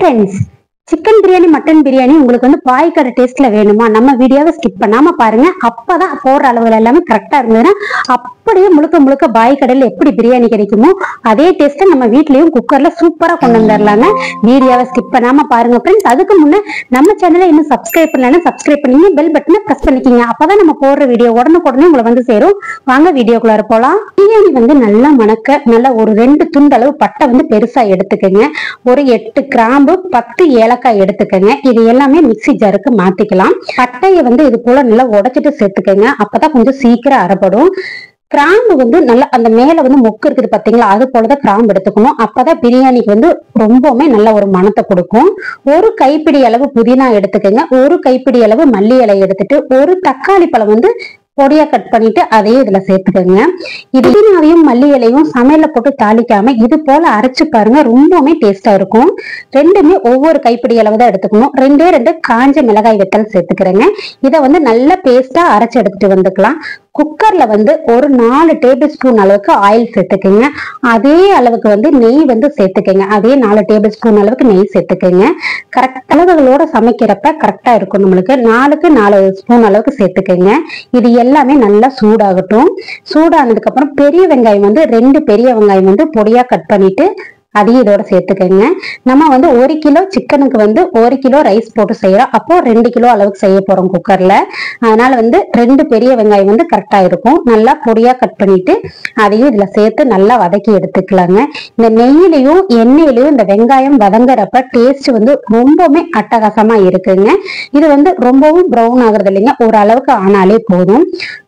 Friends, chicken biryani mutton biryani உங்களுக்கு வந்து பாய்க்கடை டேஸ்ட்ல வேணுமா? நம்ம வீடியோவை ஸ்கிப் பண்ணாம பாருங்க. அப்பதான் போடுற அளவுகள் எல்லாமே கரெக்டா இருந்ததுன்னா அப்படியே முழுக்க முழுக்க பாய்க்கடையில் எப்படி பிரியாணி கிடைக்குமோ அதே டேஸ்ட்டை நம்ம வீட்லயும் குக்கர்ல சூப்பரா கொண்டு வந்துடலாங்க. வீடியோவை ஸ்கிப் பண்ணாம பாருங்க ஃப்ரெண்ட்ஸ். அதுக்கு முன்னே நம்ம சேனலை இன்னும் சப்ஸ்கிரைப் பண்ணலன்னா சப்ஸ்கிரைப் பண்ணி பெல் பட்டனை பிரஸ் பண்ணிக்கிங்க. அப்பதான் நம்ம போடுற வீடியோ உடனுக்குடனே உங்களை வந்து சேரும். வாங்க வீடியோக்குள்ளார போலாம். பிரியாணி வந்து நல்லா மணக்க நல்லா ஒரு 2 துண்டு அளவு பட்டை வந்து பெருசா எடுத்துக்கங்க. ஒரு 8 கிராம்பு 10 ஏலக்காய் எடுத்துக்கங்க. இது எல்லாமே மிக்ஸி ஜாருக்கு மாத்திக்கலாம். பட்டையை வந்து இது போல நல்லா உடைச்சிட்டு சேர்த்துக்கங்க. அப்பதான் கொஞ்சம் சீக்கிரம் அரைப்படும். கிராம்பு வந்து நல்லா அந்த மேல வந்து மொக்கு இருக்குது பாத்தீங்களா, அது போலதான் கிராம்பு எடுத்துக்கணும். அப்பதான் பிரியாணிக்கு வந்து ரொம்பவுமே நல்ல ஒரு மணத்தை கொடுக்கும். ஒரு கைப்பிடி அளவு புதினா எடுத்துக்கங்க. ஒரு கைப்பிடி அளவு மல்லி இலை எடுத்துட்டு ஒரு தக்காளி பழம் வந்து பொடியா கட் பண்ணிட்டு அதையும் இதுல சேர்த்துக்கோங்க. புதினாவையும் மல்லி இலையும் சமையல போட்டு தாளிக்காம இது போல அரைச்சு பாருங்க, ரொம்பவுமே டேஸ்டா இருக்கும். ரெண்டுமே ஒவ்வொரு கைப்பிடி அளவு தான் எடுத்துக்கணும். 2 காஞ்ச மிளகாய் வெத்தல் சேர்த்துக்கிறேங்க. இதை வந்து நல்ல பேஸ்டா அரைச்சு எடுத்துட்டு வந்துக்கலாம். குக்கர்ல வந்து ஒரு 4 டேபிள் ஸ்பூன் அளவுக்கு ஆயில் சேர்த்துக்கங்க. அதே அளவுக்கு வந்து நெய் வந்து சேர்த்துக்கங்க. அதே 4 டேபிள் ஸ்பூன் அளவுக்கு நெய் சேர்த்துக்கங்க. கரெக்ட் அளவுகளோட சமைக்கிறப்ப கரெக்டா இருக்கும். நம்மளுக்கு 4க்கு 4 ஸ்பூன் அளவுக்கு சேர்த்துக்கங்க. இது எல்லாமே நல்லா சூடாகட்டும். சூடானதுக்கு அப்புறம் பெரிய வெங்காயம் வந்து 2 பெரிய வெங்காயம் வந்து பொடியா கட் பண்ணிட்டு அதையும் இதோட சேர்த்துக்கங்க. நம்ம வந்து 1 கிலோ சிக்கனுக்கு வந்து 1 கிலோ ரைஸ் போட்டு செய்யறோம். அப்போ 2 கிலோ அளவுக்கு செய்ய போறோம் குக்கர்ல. அதனால வந்து 2 பெரிய வெங்காயம் வந்து கரெக்டா இருக்கும். நல்லா பொடியா கட் பண்ணிட்டு அதையும் இதுல சேர்த்து நல்லா வதக்கி எடுத்துக்கலாங்க. இந்த நெய்யிலையும் எண்ணெயிலையும் இந்த வெங்காயம் வதங்குறப்ப டேஸ்ட் வந்து ரொம்பவுமே அட்டகாசமா இருக்குங்க. இது வந்து ரொம்பவும் ப்ரௌன் ஆகுறது இல்லைங்க, ஒரு அளவுக்கு ஆனாலே போதும்.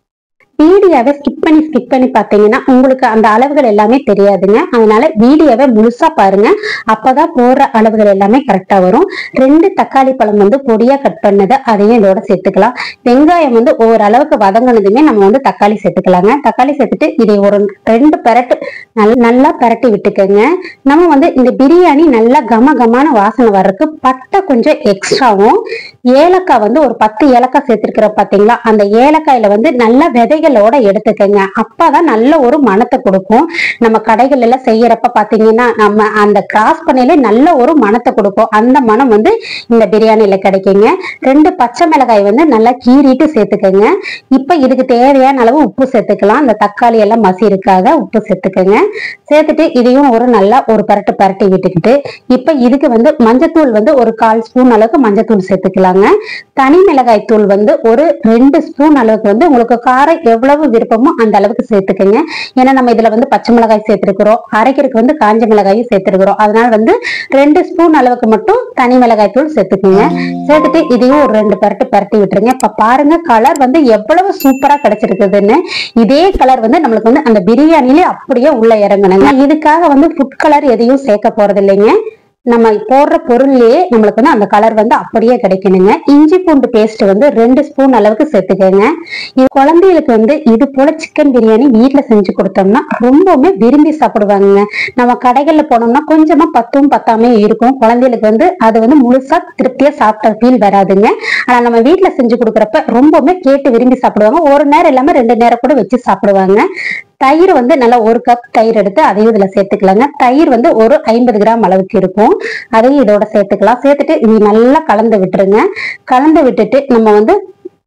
வீடியோவை ஸ்கிப் பண்ணி பார்த்தீங்கன்னா உங்களுக்கு அந்த அளவுகள் எல்லாமே தெரியாதுங்க. அதனால வீடியோவை முழுசா பாருங்க. அப்பதான் போடுற அளவுகள் எல்லாமே கரெக்டா வரும். 2 தக்காளி பழம் வந்து பொடியா கட் பண்ணதை அதையும் இதோட சேர்த்துக்கலாம். வெங்காயம் வந்து ஓரளவுக்கு வதங்கினதுமே நம்ம வந்து தக்காளி சேர்த்துக்கலாங்க. தக்காளி சேர்த்துட்டு இதை ஒரு 2 பெரட்டு நல்லா பெரட்டி விட்டுக்கோங்க. நம்ம வந்து இந்த பிரியாணி நல்லா கமகமான வாசனை வர்றதுக்கு பட்டை கொஞ்சம் எக்ஸ்ட்ராவும் ஏலக்காய் வந்து ஒரு 10 ஏலக்காய் சேர்த்திருக்கிற பாத்தீங்களா, அந்த ஏலக்காயில வந்து நல்லா விதைகளோட எடுத்துக்கங்க. அப்பதான் நல்ல ஒரு மணத்தை கொடுக்கும். நம்ம கடைகள் எல்லாம் செய்யறப்ப பாத்தீங்கன்னா நம்ம அந்த கிராஸ் பண்ணையில நல்ல ஒரு மணத்தை கொடுக்கும். அந்த மனம் வந்து இந்த பிரியாணியில கிடைக்குங்க. 2 பச்சை மிளகாய் வந்து நல்லா கீறிட்டு சேர்த்துக்கங்க. இப்ப இதுக்கு தேவையான அளவு உப்பு சேர்த்துக்கலாம். அந்த தக்காளி எல்லாம் மசிருக்காக உப்பு சேர்த்துக்கங்க. சேர்த்துட்டு இதையும் நல்லா ஒரு பரட்டி விட்டுக்கிட்டு இப்ப இதுக்கு வந்து மஞ்சத்தூள் வந்து ஒரு 1/4 ஸ்பூன் அளவுக்கு மஞ்சத்தூள் சேர்த்துக்கலாங்க. தனி மிளகாய் தூள் வந்து ஒரு 2 ஸ்பூன் அளவுக்கு வந்து உங்களுக்கு காரம் எவ்வளவு விருப்பமோ அந்த அளவுக்கு சேர்த்துக்கங்க. ஏன்னா நம்ம இதுல வந்து பச்சை மிளகாய் சேர்த்திருக்கிறோம், அரைக்கிறதுக்கு வந்து காஞ்ச மிளகாயும் சேர்த்திருக்கிறோம். அதனால வந்து 2 ஸ்பூன் அளவுக்கு மட்டும் தனி மிளகாய் தூள் சேர்த்துக்குங்க. சேர்த்துட்டு இதையும் ஒரு 2 பரட்டி விட்டுருங்க. இப்ப பாருங்க கலர் வந்து எவ்வளவு சூப்பரா கிடைச்சிருக்குதுன்னு. இதே கலர் வந்து நம்மளுக்கு வந்து அந்த பிரியாணிலே அப்படியே உள்ள இறங்கணுங்க. இதுக்காக வந்து ஃபுட் கலர் எதையும் சேர்க்க போறது இல்லைங்க. நம்ம போடுற பொருள்லயே நம்மளுக்கு வந்து அந்த கலர் வந்து அப்படியே கிடைக்கணுங்க. இஞ்சி பூண்டு பேஸ்ட் வந்து 2 ஸ்பூன் அளவுக்கு சேர்த்துக்கங்க. இது குழந்தைகளுக்கு வந்து இது போல சிக்கன் பிரியாணி வீட்டுல செஞ்சு கொடுத்தோம்னா ரொம்பவுமே விரும்பி சாப்பிடுவாங்க. நம்ம கடைகள்ல போனோம்னா கொஞ்சமா பத்தாமே இருக்கும். குழந்தைகளுக்கு வந்து அது வந்து முழுசா திருப்தியா சாப்பிட்ட ஃபீல் வராதுங்க. ஆனா நம்ம வீட்டுல செஞ்சு கொடுக்குறப்ப ரொம்பவுமே கேட்டு விரும்பி சாப்பிடுவாங்க. ஒரு நேரம் இல்லாம 2 நேரம் கூட வச்சு சாப்பிடுவாங்க. தயிர் வந்து நல்லா 1 கப் தயிர் எடுத்து அதையும் இதுல சேர்த்துக்கலாங்க. தயிர் வந்து ஒரு 50 கிராம் அளவுக்கு இருக்கும். அதையும் இதோட சேர்த்துக்கலாம். சேர்த்துட்டு இது நல்லா கலந்து விட்டுருங்க. கலந்து விட்டுட்டு நம்ம வந்து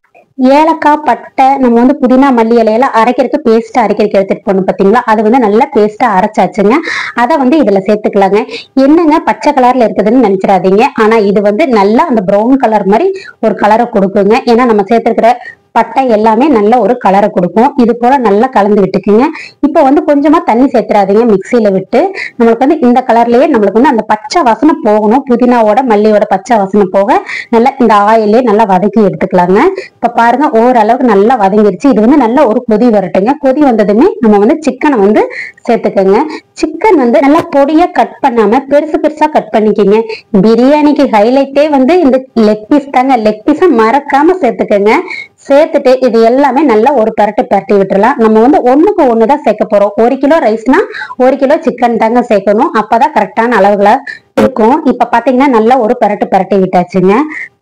ஏலக்காய் பட்டை நம்ம வந்து புதினா மல்லி இலையெல்லாம் அரைக்கிறதுக்கு பேஸ்டா அரைக்கிறதுக்கு எடுத்துட்டு போகணும் பாத்தீங்களா, அது வந்து நல்லா பேஸ்டா அரைச்சாச்சுங்க. அதை வந்து இதுல சேர்த்துக்கலாங்க. என்னங்க பச்சை கலர்ல இருக்குதுன்னு நினைச்சிடாதீங்க. ஆனா இது வந்து நல்லா அந்த ப்ரௌன் கலர் மாதிரி ஒரு கலரை கொடுக்குங்க. ஏன்னா நம்ம சேர்த்துருக்கிற பட்டை எல்லாமே நல்ல ஒரு கலரை கொடுக்கும். இது போல நல்லா கலந்து விட்டுக்குங்க. இப்ப வந்து கொஞ்சமா தண்ணி சேர்த்துறாதீங்க. மிக்சியில விட்டு நம்மளுக்கு வந்து இந்த கலர்லயே நம்மளுக்கு வந்து அந்த பச்சை வாசனை போகணும். புதினாவோட மல்லியோட பச்சை வாசனை போக நல்லா இந்த ஆயிலே நல்லா வதக்கி எடுத்துக்கலாங்க. இப்ப பாருங்க ஓரளவுக்கு நல்லா வதங்கிருச்சு. இது வந்து நல்ல ஒரு கொதி வரட்டுங்க. கொதி வந்ததுமே நம்ம வந்து சிக்கனை வந்து சேர்த்துக்கங்க. சிக்கன் வந்து நல்லா பொடியா கட் பண்ணாம பெருசா கட் பண்ணிக்கங்க. பிரியாணிக்கு ஹைலைட்டே வந்து இந்த லெக் பீஸ் தாங்க. லெக் பீஸை மறக்காம சேர்த்துக்கங்க. சேர்த்துட்டு இது எல்லாமே நல்லா ஒரு பரட்டி விட்டுறலாம். நம்ம வந்து 1க்கு 1 தான் சேர்க்க போறோம். 1 கிலோ ரைஸ்னா 1 கிலோ சிக்கன் தாங்க சேர்க்கணும். அப்பதான் கரெக்டான அளவுகளா இருக்கும். இப்ப பாத்தீங்கன்னா நல்லா ஒரு பரட்டி விட்டாச்சுங்க.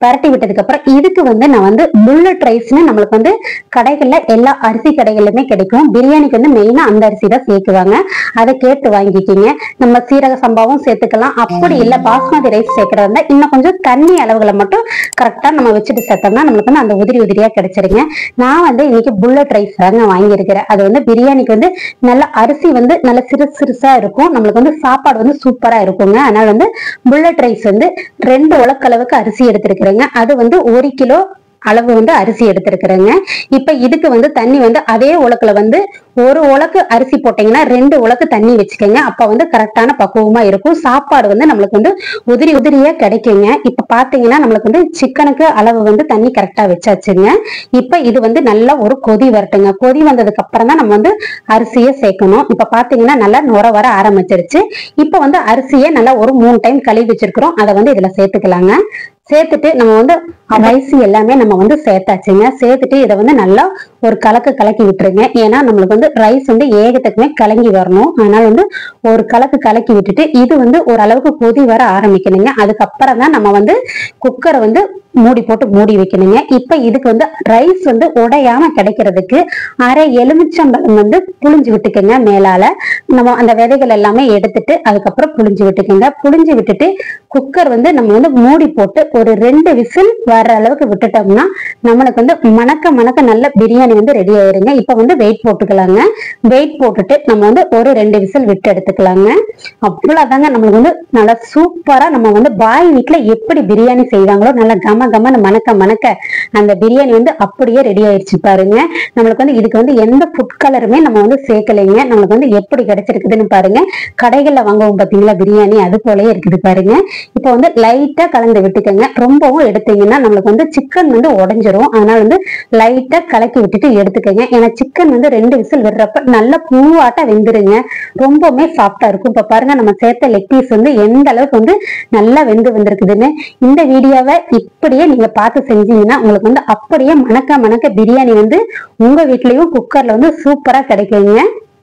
பரட்டி விட்டதுக்கு அப்புறம் இதுக்கு வந்து நான் வந்து புல்லட் ரைஸ்னு நம்மளுக்கு வந்து கடைகள்ல எல்லா அரிசி கடைகளிலுமே கிடைக்கும். பிரியாணிக்கு வந்து மெயினா அந்த அரிசி தான் சேர்க்குவாங்க. அதை கேட்டு வாங்கிக்கிங்க. நம்ம சீரக சம்பாவும் சேர்த்துக்கலாம். அப்படி இல்ல பாஸ்மதி ரைஸ் சேர்க்கறதா இருந்தா இன்னும் கொஞ்சம் தண்ணி அளவுகளை மட்டும் கரெக்டா நம்ம வச்சுட்டு சேர்த்தோம்னா நம்மளுக்கு வந்து அந்த உதிரி உதிரியா கிடைச்சிருங்க. நான் வந்து இன்னைக்கு புல்லட் ரைஸ் தாங்க வாங்கியிருக்கிறேன். அது வந்து பிரியாணிக்கு வந்து நல்ல அரிசி வந்து நல்ல சிறுசா இருக்கும். நம்மளுக்கு வந்து சாப்பாடு வந்து சூப்பரா இருக்குங்க. அதனால வந்து புல்லட் ரைஸ் வந்து 2 உலக்களவுக்கு அரிசி எடுத்திருக்கிறேங்க. அது வந்து 1 கிலோ அளவு வந்து அரிசி எடுத்திருக்கிறேங்க. இப்ப இதுக்கு வந்து தண்ணி வந்து அதே உலக்குல வந்து 1 உலக்கு அரிசி போட்டீங்கன்னா 2 உலக்கு தண்ணி வச்சுக்கோங்க. அப்ப வந்து கரெக்டான பக்குவமா இருக்கும். சாப்பாடு வந்து நம்மளுக்கு வந்து உதிரி உதிரியா கிடைக்குங்க. இப்ப பாத்தீங்கன்னா நம்மளுக்கு வந்து சிக்கனுக்கு அளவு வந்து தண்ணி கரெக்டா வச்சாச்சுங்க. இப்ப இது வந்து நல்லா ஒரு கொதி வரட்டுங்க. கொதி வந்ததுக்கு அப்புறம் தான் நம்ம வந்து அரிசியை சேர்க்கணும். இப்ப பாத்தீங்கன்னா நல்லா நுர வர ஆரம்பிச்சிருச்சு. இப்ப வந்து அரிசியை நல்லா ஒரு 3 டைம் கழுவி வச்சிருக்கிறோம். அதை வந்து இதுல சேர்த்துக்கலாங்க. சேர்த்துட்டு நம்ம வந்து ரைஸ் எல்லாமே நம்ம வந்து சேர்த்தாச்சுங்க. சேர்த்துட்டு இதை வந்து நல்லா ஒரு கலக்கி விட்டுருங்க. ஏன்னா நம்மளுக்கு வந்து ரைஸ் வந்து ஏகத்துக்குமே கலங்கி வரணும். அதனால வந்து ஒரு கலக்கி விட்டுட்டு இது வந்து ஓரளவுக்கு கொதி வர ஆரம்பிக்கணுங்க. அதுக்கப்புறம் தான் நம்ம வந்து குக்கரை வந்து மூடி போட்டு மூடி வைக்கணுங்க. இப்ப இதுக்கு வந்து ரைஸ் வந்து உடையாம கிடைக்கிறதுக்கு அரை எலுமிச்சம்பழம் வந்து புளிஞ்சு விட்டுக்கோங்க. மேலால நம்ம அந்த விதைகள் எல்லாமே எடுத்துட்டு அதுக்கப்புறம் புளிஞ்சு விட்டுக்கோங்க. புளிஞ்சு விட்டுட்டு குக்கர் வந்து நம்ம வந்து மூடி போட்டு ஒரு 2 விசில் வர்ற அளவுக்கு விட்டுட்டோம்னா நம்மளுக்கு வந்து மணக்க நல்ல பிரியாணி வந்து ரெடி ஆயிருங்க. இப்ப வந்து வெயிட் போட்டுக்கலாங்க. வெயிட் போட்டுட்டு நம்ம வந்து ஒரு 2 விசில் விட்டு எடுத்துக்கலாங்க. அவ்வளவுதாங்க. நம்மளுக்கு வந்து நல்லா சூப்பரா நம்ம வந்து பாய் வீட்டுல எப்படி பிரியாணி செய்வாங்களோ நல்லா கமன்னு மணக்க அந்த பிரியாணி வந்து அப்படியே ரெடி ஆயிடுச்சு பாருங்க. நம்மளுக்கு வந்து இதுக்கு வந்து எந்த ஃபுட் கலருமே நம்ம வந்து சேர்க்கலைங்க. நம்மளுக்கு வந்து எப்படி கிடைச்சிருக்குதுன்னு பாருங்க. கடைகள்ல வாங்குவோம் பாத்தீங்களா பிரியாணி, அது போலயே இருக்குது பாருங்க. இப்ப வந்து லைட்டா கலந்து விட்டுக்கோங்க. ரொம்பவும் எடுத்தீங்கன்னா நம்மளுக்கு வந்து சிக்கன் வந்து உடைஞ்சிரும். அதனால வந்து லைட்டா கலக்கி விட்டுட்டு எடுத்துக்கோங்க. ஏன்னா சிக்கன் வந்து 2 விசில் விடுறப்ப நல்ல பூவாட்ட வெந்துருங்க. ரொம்பவுமே சாஃப்டா இருக்கும். இப்ப பாருங்க நம்ம சேர்த்த லெக் பீஸ் வந்து எந்த அளவுக்கு வந்து நல்லா வந்திருக்குதுன்னு. இந்த வீடியோவை இப்படியே நீங்க பார்த்து செஞ்சீங்கன்னா உங்களுக்கு வந்து அப்படியே மணக்க பிரியாணி வந்து உங்க வீட்லயும் குக்கர்ல வந்து சூப்பரா கிடைக்குங்க.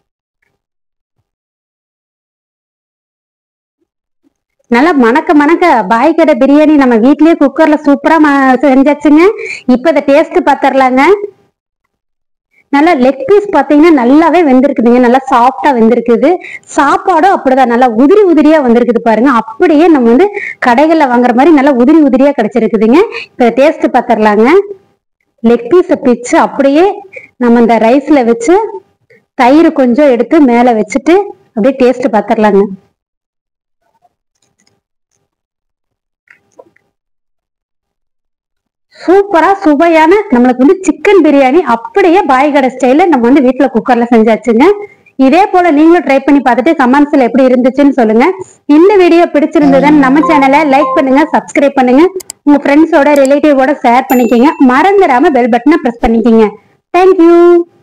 நல்லா மணக்க பாய் கடை பிரியாணி நம்ம வீட்லயே குக்கர்ல சூப்பரா செஞ்சாச்சுங்க. இப்ப இதை டேஸ்ட் பாத்திரலாங்க. நல்லா லெக் பீஸ் பாத்தீங்கன்னா நல்லாவே வெந்திருக்குதுங்க. நல்லா சாஃப்டா வெந்திருக்குது. சாப்பாடும் அப்படிதான் நல்லா உதிரியா வந்திருக்குது பாருங்க. அப்படியே நம்ம வந்து கடைகள்ல வாங்குற மாதிரி நல்லா உதிரியா கிடைச்சிருக்குதுங்க. இப்ப டேஸ்ட் பாத்திரலாங்க. லெக் பீஸை பிச்சு அப்படியே நம்ம இந்த ரைஸ்ல வச்சு தயிர் கொஞ்சம் எடுத்து மேல வச்சுட்டு அப்படியே டேஸ்ட் பாத்திரலாங்க. சூப்பரா சுவையான நம்மளுக்கு வந்து சிக்கன் பிரியாணி அப்படியே பாய் கடை ஸ்டைல நம்ம வந்து வீட்டுல குக்கர்ல செஞ்சாச்சுங்க. இதே போல நீங்களும் ட்ரை பண்ணி பார்த்துட்டு கமெண்ட்ஸ்ல எப்படி இருந்துச்சுன்னு சொல்லுங்க. இந்த வீடியோ பிடிச்சிருந்ததுன்னு நம்ம சேனலை லைக் பண்ணுங்க, சப்ஸ்கிரைப் பண்ணுங்க, உங்க ஃப்ரெண்ட்ஸோட ரிலேட்டிவோட ஷேர் பண்ணிக்கங்க. மறந்துடாம பெல் பட்டனை பிரஸ் பண்ணிக்கங்க. தேங்க்யூ.